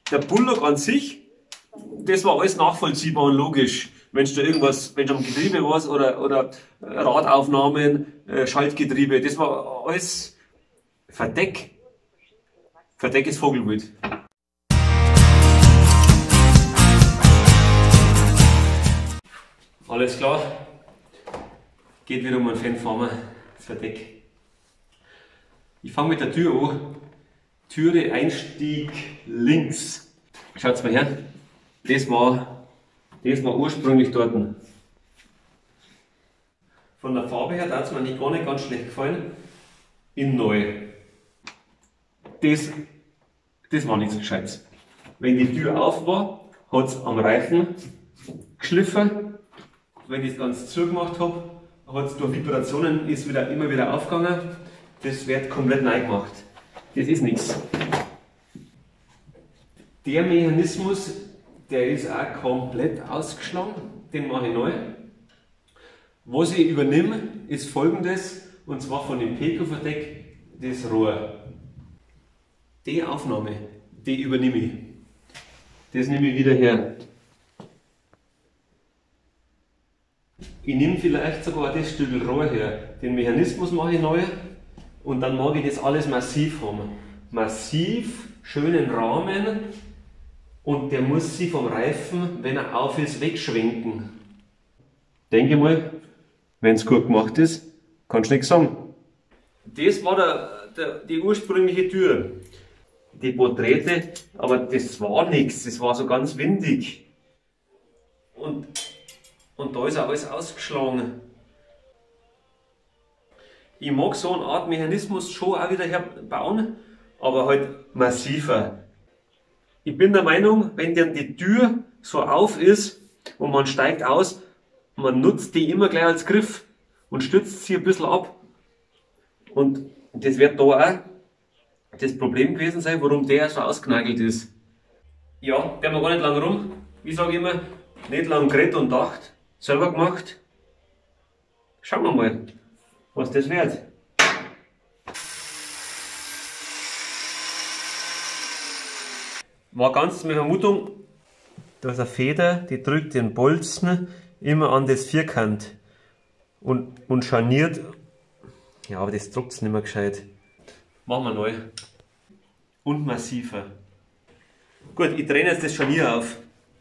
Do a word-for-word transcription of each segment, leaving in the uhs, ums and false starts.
Der Bullock an sich, das war alles nachvollziehbar und logisch. Wenn du irgendwas, wenn du am Getriebe warst oder, oder Radaufnahmen, Schaltgetriebe, das war alles Verdeck. Verdeck ist Vogelwild. Alles klar. Geht wieder um einen Fanfarmer. Das Verdeck. Ich fange mit der Tür an. Türe, Einstieg links. Schaut's mal her. Das war, das war ursprünglich dort. Von der Farbe her hat es mir nicht gar nicht ganz schlecht gefallen. In neu. Das, das war nichts Gescheites. Wenn die Tür auf war, hat es am Reifen geschliffen. Wenn ich es ganz zugemacht habe, hat es durch Vibrationen ist wieder, immer wieder aufgegangen. Das wird komplett neu gemacht. Das ist nichts. Der Mechanismus, der ist auch komplett ausgeschlagen. Den mache ich neu. Was ich übernehme, ist folgendes, und zwar von dem Peco-Verdeck das Rohr. Die Aufnahme, die übernehme ich. Das nehme ich wieder her. Ich nehme vielleicht sogar das Stück Rohr her. Den Mechanismus mache ich neu und dann mag ich das alles massiv haben. Massiv, schönen Rahmen und der muss sich vom Reifen, wenn er auf ist, wegschwenken. Denke mal, wenn es gut gemacht ist, kannst du nichts sagen. Das war der, der, die ursprüngliche Tür. Die Porträte, aber das war nichts, das war so ganz windig. Und, und da ist auch alles ausgeschlagen. Ich mag so eine Art Mechanismus schon auch wieder herbauen, aber halt massiver. Ich bin der Meinung, wenn dann die Tür so auf ist und man steigt aus, man nutzt die immer gleich als Griff und stützt sie ein bisschen ab. Und das wird da auch das Problem gewesen sein, warum der so ausgenagelt ist. Ja, der war gar nicht lang rum. Ich sage immer, nicht lang geredet und gedacht, selber gemacht. Schauen wir mal, was das wird. War ganz meine Vermutung, da ist eine Feder, die drückt den Bolzen immer an das Vierkant und, und scharniert. Ja, aber das druckt es nicht mehr gescheit. Machen wir neu. Und massiver. Gut, ich drehe jetzt das Scharnier auf.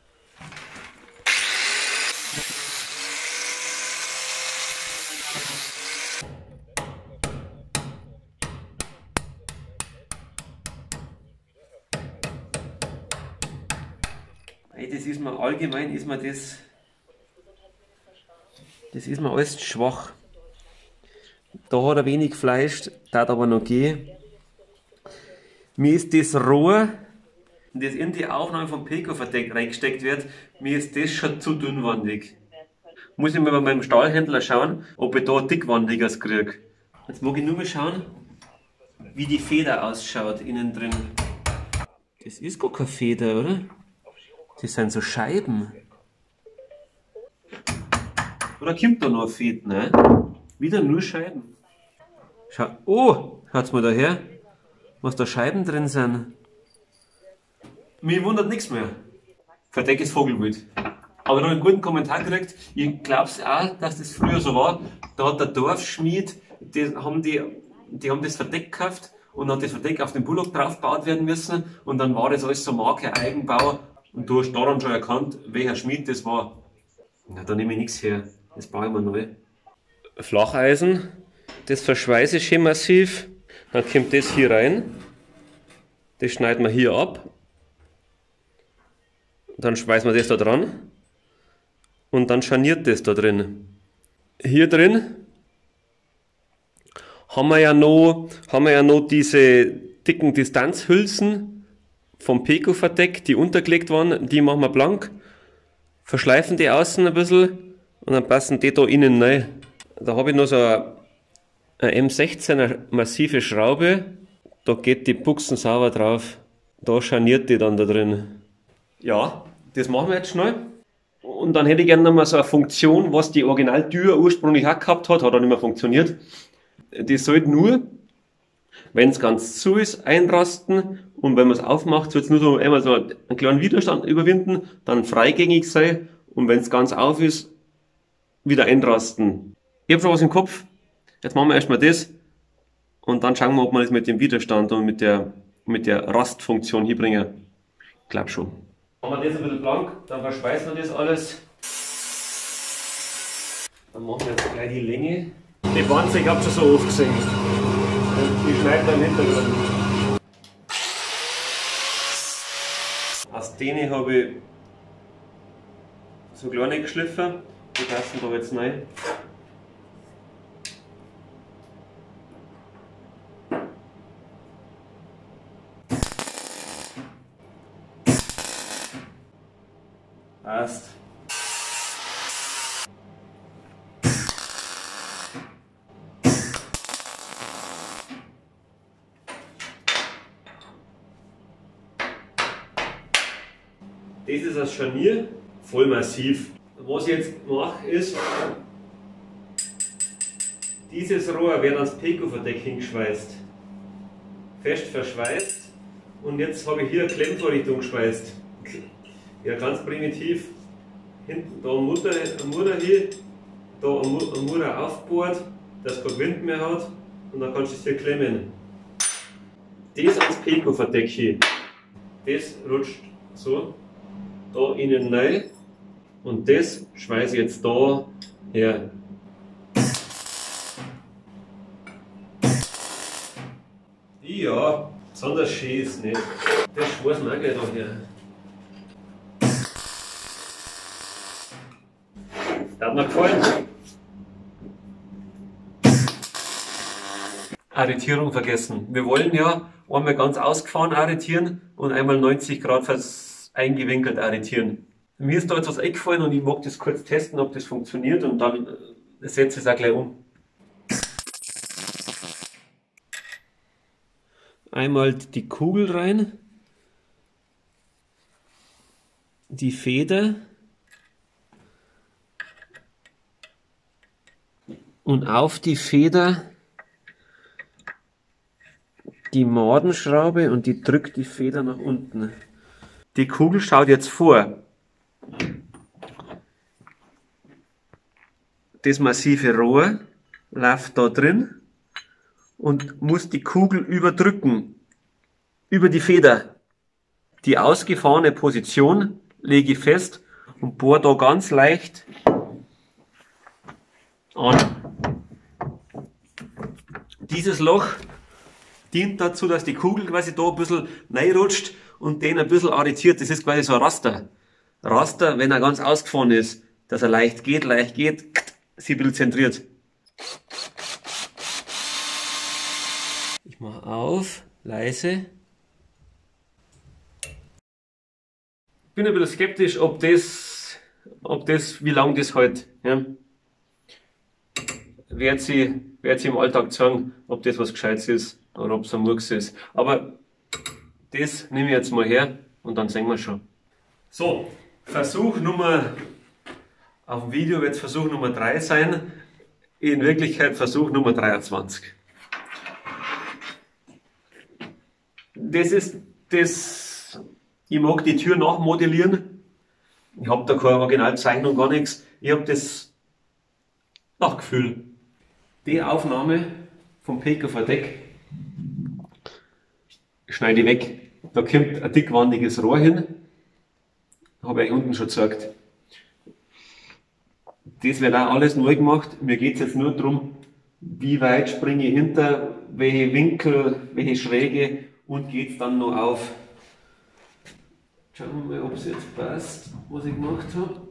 Das ist mir allgemein, ist mir das, das ist mir alles zu schwach. Da hat er wenig Fleisch, das aber noch gehen. Mir ist das Rohr, das in die Aufnahme vom Peco-Verdeck reingesteckt wird, mir ist das schon zu dünnwandig. Muss ich mal bei meinem Stahlhändler schauen, ob ich da dickwandiges kriege. Jetzt mag ich nur mal schauen, wie die Feder ausschaut innen drin. Das ist gar keine Feder, oder? Das sind so Scheiben. Oder kommt da noch eine Feder, ne? Wieder nur Scheiben. Schau, oh, schaut's mal da her, was da Scheiben drin sind. Mich wundert nichts mehr. Verdeck ist Vogelwild. Aber noch einen guten Kommentar gekriegt. Ich glaub's auch, dass das früher so war. Da hat der Dorfschmied, die haben, die, die haben das Verdeck gekauft und dann hat das Verdeck auf den Bullock drauf gebaut werden müssen und dann war das alles so Marke, Eigenbau und du hast daran schon erkannt, welcher Schmied das war. Na, da nehme ich nichts her. Das baue ich mir neu. Flacheisen, das verschweiße ich schön massiv. Dann kommt das hier rein. Das schneiden wir hier ab. Dann schweißen wir das da dran. Und dann scharniert das da drin. Hier drin haben wir ja noch, haben wir ja noch diese dicken Distanzhülsen vom Peco-Verdeck, die untergelegt waren. Die machen wir blank. Verschleifen die außen ein bisschen und dann passen die da innen rein. Da habe ich noch so eine, eine M sechzehner massive Schraube. Da geht die Buchsen sauber drauf. Da scharniert die dann da drin. Ja, das machen wir jetzt schnell. Und dann hätte ich gerne noch mal so eine Funktion, was die Originaltür ursprünglich auch gehabt hat, hat auch nicht mehr funktioniert. Die sollte nur Wenn es ganz zu ist, einrasten und wenn man es aufmacht, wird es nur so einmal so einen kleinen Widerstand überwinden, dann freigängig sein und wenn es ganz auf ist, wieder einrasten. Ich habe schon was im Kopf. Jetzt machen wir erstmal das und dann schauen wir, ob wir das mit dem Widerstand und mit der, mit der Rastfunktion hier bringen. Ich glaube schon. Machen wir das ein bisschen blank, dann verschweißen wir das alles. Dann machen wir jetzt gleich die Länge. Die Wanze, ich habe schon so oft gesehen. Die schneidet dann Hintergrund. Aus denen habe ich so kleine geschliffen. Die passen da jetzt rein. Passt. Das ist das Scharnier, voll massiv. Was ich jetzt mache ist, dieses Rohr wird ans Pekoverdeck hingeschweißt. Fest verschweißt und jetzt habe ich hier eine Klemmvorrichtung geschweißt. Ja, ganz primitiv. Hinten da eine Mutter, eine Mutter hier, da eine Mutter aufbohrt, dass es kein Wind mehr hat und dann kannst du es hier klemmen. Das ans Pekoverdeck hier, das rutscht so da innen rein und das schweiße ich jetzt da her. Ja, besonders schön ist nicht. Das schweißen wir auch gleich da her. Das hat mir gefallen. Arretierung vergessen. Wir wollen ja einmal ganz ausgefahren arretieren und einmal neunzig Grad eingewinkelt arretieren. Mir ist da jetzt was eingefallen und ich mag das kurz testen, ob das funktioniert und dann setze ich es auch gleich um. Einmal die Kugel rein, die Feder und auf die Feder die Madenschraube und die drückt die Feder nach unten. Die Kugel schaut jetzt vor. Das massive Rohr läuft da drin und muss die Kugel überdrücken, über die Feder. Die ausgefahrene Position lege ich fest und bohre da ganz leicht an. Dieses Loch dient dazu, dass die Kugel quasi da ein bisschen reinrutscht und den ein bisschen arretiert. Das ist quasi so ein Raster. Raster, wenn er ganz ausgefahren ist, dass er leicht geht, leicht geht, sie ein bisschen zentriert. Ich mache auf, leise. Ich bin ein bisschen skeptisch, ob das, ob das, wie lange das hält. Ja. Werd sie, werd sie im Alltag sagen, ob das was Gescheites ist oder ob es ein Murks ist. Aber das nehme ich jetzt mal her und dann sehen wir schon. So, Versuch Nummer, auf dem Video wird es Versuch Nummer drei sein, in Wirklichkeit Versuch Nummer dreiundzwanzig. Das ist das, ich mag die Tür nachmodellieren. Ich habe da keine Originalzeichnung, gar nichts. Ich habe das nach Gefühl. Die Aufnahme vom Pekoverdeck schneide ich weg. Da kommt ein dickwandiges Rohr hin. Habe ich unten schon gezeigt. Das wird auch alles neu gemacht. Mir geht es jetzt nur darum, wie weit springe ich hinter, welche Winkel, welche Schräge und geht es dann noch auf. Schauen wir mal, ob es jetzt passt, was ich gemacht habe.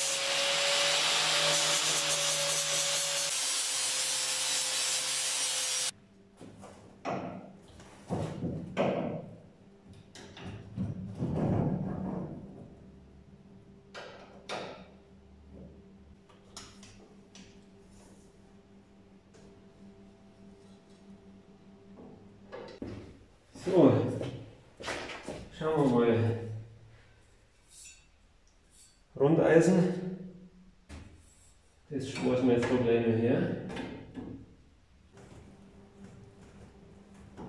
So, schauen wir mal. Rundeisen, das schmeißen wir jetzt da gleich mal her.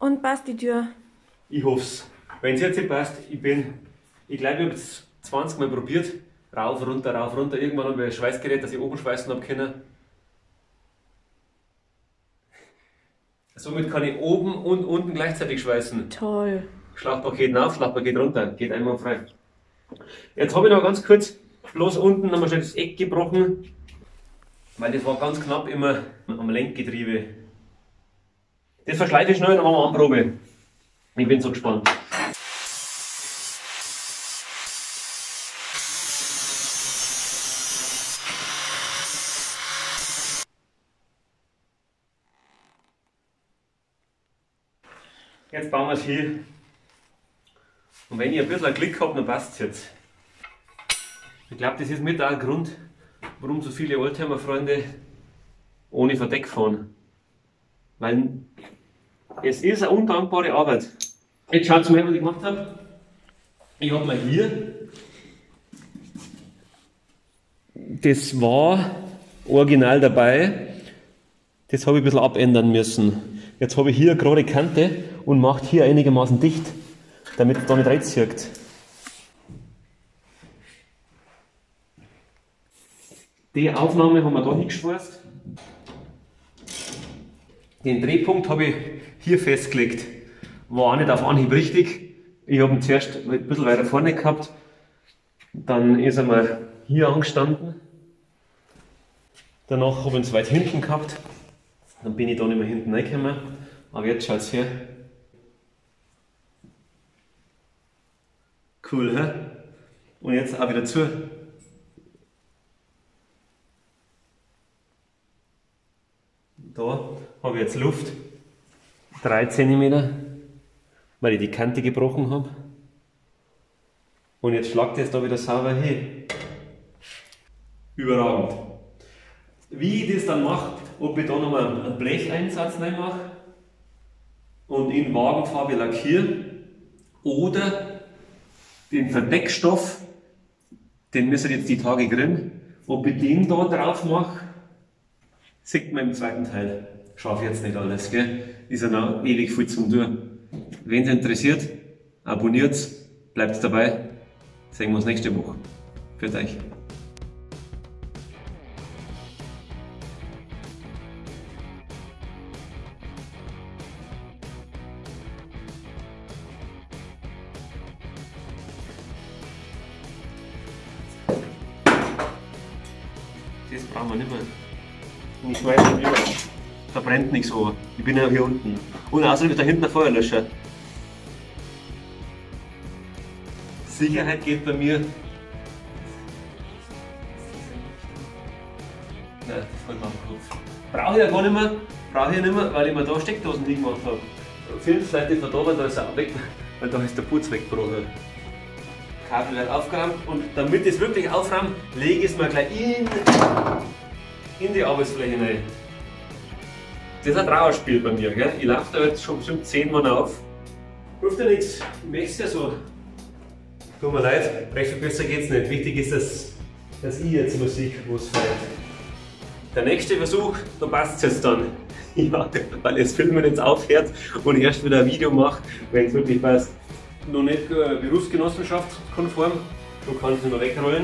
Und passt die Tür? Ich hoff's. Wenn es jetzt nicht passt, ich bin, ich glaube, ich habe es zwanzig Mal probiert. Rauf, runter, rauf, runter. Irgendwann habe ich ein Schweißgerät, dass ich oben schweißen habe können. Somit kann ich oben und unten gleichzeitig schweißen. Toll. Schlauchpaket rauf, Schlauchpaket runter. Geht einmal frei. Jetzt habe ich noch ganz kurz, bloß unten haben wir schon das Eck gebrochen. Weil das war ganz knapp immer am Lenkgetriebe. Das verschleife ich schnell und dann machen wir Anprobe. Ich bin so gespannt. Jetzt bauen wir es hier. Und wenn ich ein bisschen Glück habe, dann passt es jetzt. Ich glaube, das ist mit auch ein Grund, warum so viele Oldtimer-Freunde ohne Verdeck fahren. Weil es ist eine undankbare Arbeit. Jetzt schaut mal, was ich gemacht habe. Ich habe mal hier, das war original dabei, das habe ich ein bisschen abändern müssen. Jetzt habe ich hier eine gerade Kante und macht hier einigermaßen dicht, damit es da nicht reinzieht. Die Aufnahme haben wir da hingeschweißt. Den Drehpunkt habe ich hier festgelegt. War auch nicht auf Anhieb richtig. Ich habe ihn zuerst ein bisschen weiter vorne gehabt. Dann ist er mal hier angestanden. Danach habe ich ihn zu weit hinten gehabt. Dann bin ich da nicht mehr hinten reingekommen. Aber jetzt schaut es her. Cool, hä? Und jetzt auch wieder zu. Da habe ich jetzt Luft. drei Zentimeter, weil ich die Kante gebrochen habe. Und jetzt schlagt es da wieder sauber hin. Überragend. Wie ich das dann mache, ob ich da nochmal einen Blecheinsatz reinmache und in Wagenfarbe lackiere oder den Verdeckstoff, den müssen jetzt die Tage grillen, ob ich den da drauf mache, sieht man im zweiten Teil. Schaffe jetzt nicht alles, gell? Ist ja noch ewig viel zum tun. Wenn es interessiert, abonniert, bleibt dabei. Sehen wir uns nächste Woche. Für euch. Das brauchen wir nicht mehr. Und ich schmeiße ihn rüber. Da brennt nichts oben. Ich bin ja hier unten. Und außerdem ist da hinten ein Feuerlöscher. Sicherheit geht bei mir. Nein, das fällt mir auf den Kopf. Brauche ich ja gar nicht mehr. Brauche ich ja nicht mehr, weil ich mir da Steckdosen hingemacht habe. Fünf Seiten von da, weil da ist er weg, weil da ist der Putz weggebrochen. Kabel wird aufgeräumt und damit ich es wirklich aufräume, lege ich es mir gleich in, in die Arbeitsfläche rein. Das ist ein Trauerspiel bei mir. Gell? Ich laufe da jetzt schon bestimmt zehn Mal auf. Hilft ja nichts, ich möchte es ja so. Tut mir leid, recht viel besser geht's nicht. Wichtig ist, dass, dass ich jetzt Musik was feiert. Der nächste Versuch, da passt es jetzt dann. Ja, weil das Filmen jetzt aufhört und ich erst wieder ein Video mache, wenn es wirklich passt. Noch nicht äh, berufsgenossenschaftskonform, so kann ich es noch wegrollen.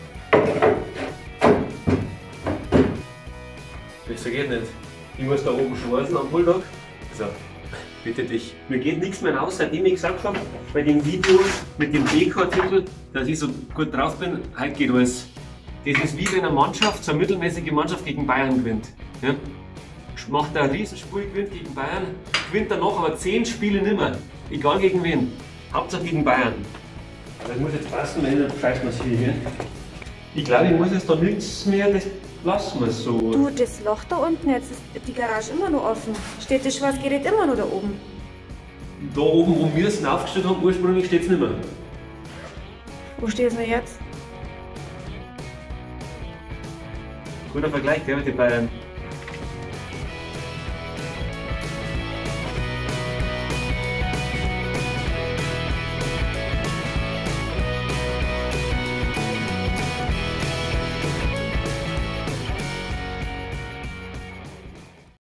Besser geht nicht. Ich muss da oben schwarzen am Bulldog. Also, bitte dich. Mir geht nichts mehr aus, seitdem ich gesagt habe, bei dem Video mit dem B K-Titel, dass ich so gut drauf bin, heute geht alles. Das ist wie wenn eine Mannschaft, so eine mittelmäßige Mannschaft gegen Bayern gewinnt. Ja? Macht ein Riesenspiel, gewinnt gegen Bayern, gewinnt danach aber zehn Spiele nimmer. Egal gegen wen. Hauptsache gegen Bayern. Das muss jetzt passen, wenn nicht scheiß wir es hier. Ich glaube, ich muss jetzt da nichts mehr, das lassen wir so. Du, das Loch da unten, jetzt ist die Garage immer noch offen. Steht das Schwarzgerät immer noch da oben? Da oben, wo wir es aufgestellt haben, ursprünglich steht es nicht mehr. Wo steht es denn jetzt? Guter Vergleich, gell, mit den Bayern.